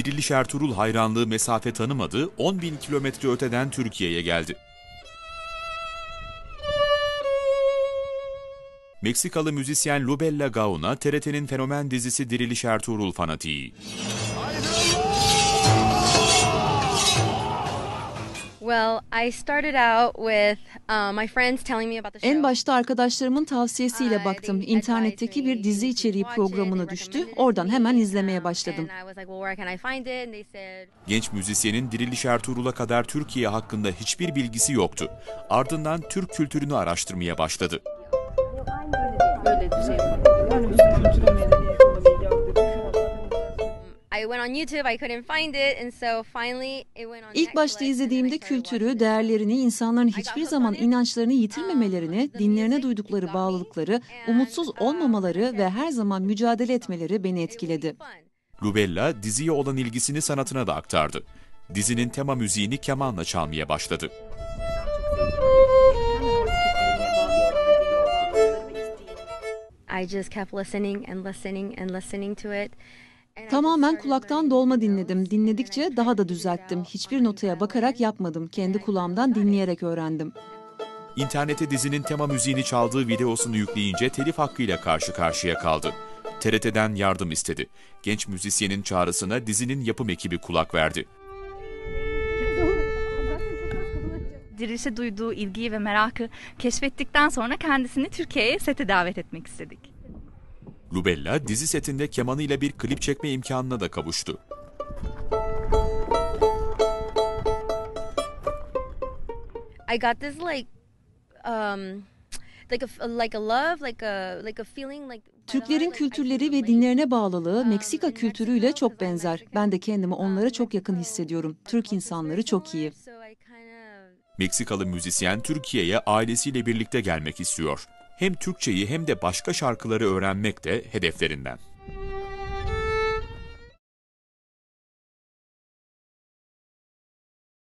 Diriliş Ertuğrul hayranlığı mesafe tanımadı, 10.000 kilometre öteden Türkiye'ye geldi. Meksikalı müzisyen Lubella Gauna, TRT'nin fenomen dizisi Diriliş Ertuğrul fanatiği. En başta arkadaşlarımın tavsiyesiyle baktım. İnternetteki bir dizi içeriği programına düştü. Oradan hemen izlemeye başladım. Genç müzisyenin Diriliş Ertuğrul'a kadar Türkiye hakkında hiçbir bilgisi yoktu. Ardından Türk kültürünü araştırmaya başladı. İlk başta izlediğimde kültürü, değerlerini, insanların hiçbir zaman inançlarını yitirmemelerini, dinlerine duydukları bağlılıkları, umutsuz olmamaları ve her zaman mücadele etmeleri beni etkiledi. Lubella, diziye olan ilgisini sanatına da aktardı. Dizinin tema müziğini kemanla çalmaya başladı. Tamamen kulaktan dolma dinledim. Dinledikçe daha da düzelttim. Hiçbir notaya bakarak yapmadım. Kendi kulağımdan dinleyerek öğrendim. İnternete dizinin tema müziğini çaldığı videosunu yükleyince telif hakkıyla karşı karşıya kaldı. TRT'den yardım istedi. Genç müzisyenin çağrısına dizinin yapım ekibi kulak verdi. Dirilişe duyduğu ilgiyi ve merakı keşfettikten sonra kendisini Türkiye'ye sete davet etmek istedik. Lubella, dizi setinde kemanıyla bir klip çekme imkanına da kavuştu. Türklerin kültürleri ve dinlerine bağlılığı Meksika kültürüyle çok benzer. Ben de kendimi onlara çok yakın hissediyorum. Türk insanları çok iyi. Meksikalı müzisyen Türkiye'ye ailesiyle birlikte gelmek istiyor. Hem Türkçeyi hem de başka şarkıları öğrenmek de hedeflerinden.